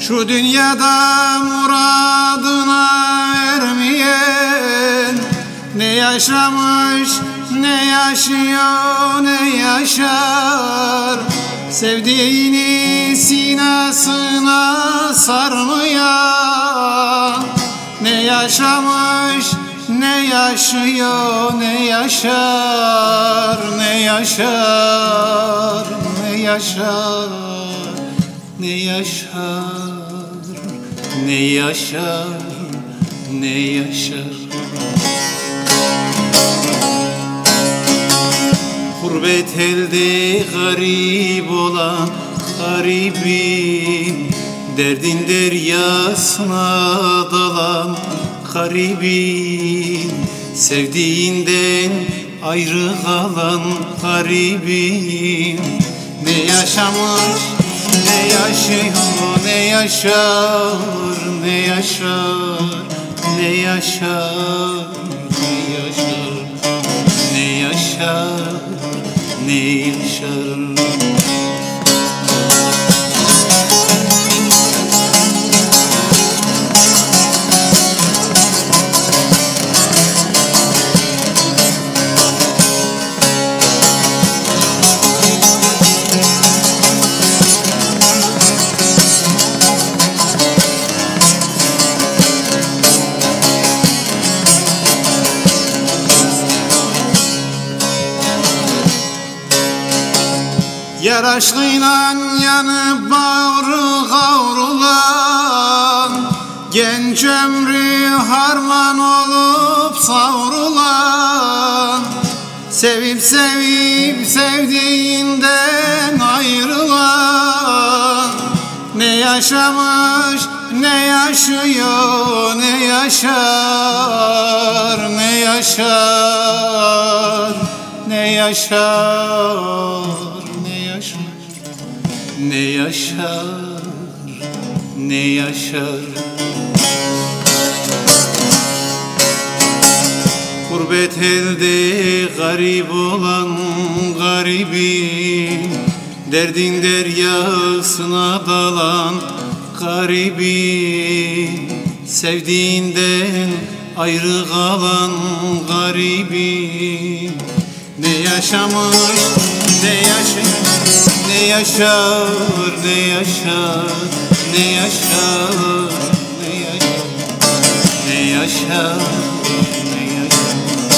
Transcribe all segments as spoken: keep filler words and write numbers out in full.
Şu dünyada muradına ermeyen ne yaşamış, ne yaşıyor, ne yaşar. Sevdiğini sinasına sarmayan ne yaşamış, ne yaşıyor, ne yaşar, ne yaşar, ne yaşar, ne yaşar, ne yaşar, ne yaşar. Gurbet elde garip olan garibim, derdin deryasına dalan garibim, sevdiğinden ayrı kalan garibim. Ne yaşamış, ne yaşıyor, ne yaşar, ne yaşar, ne yaşar, ne yaşar, ne yaşar, ne yaşar. Yar aşkıyla yanıp bağrı kavrulan, genç ömrü harman olup savrulan, sevip sevip sevdiğinden ayrılan, ne yaşamış, ne yaşıyor, ne yaşar, ne yaşar, ne yaşar, ne yaşar, ne yaşar. Gurbet elde garip olan garibim, derdin deryasına dalan garibim, sevdiğinden ayrı kalan garibim. Ne yaşamış, ne yaşıyor, ne yaşar, ne yaşar, ne yaşar, ne yaşar, ne yaşar, ne yaşar.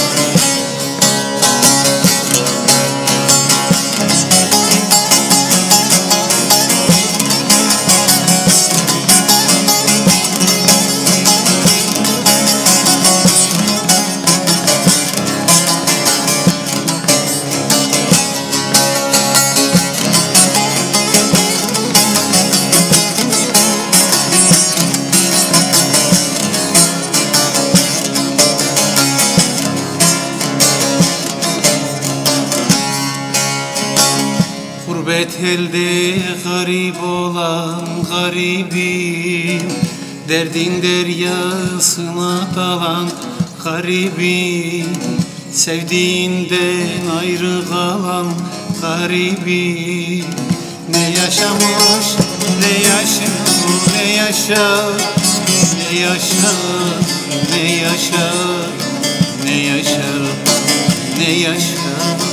Gurbet elde garip olan garibim, derdin deryasına dalan garibim, sevdiğinden ayrı kalan garibim. Ne yaşamış, ne yaşıyor, ne yaşar, ne yaşar, ne yaşar, ne yaşar, ne yaşar.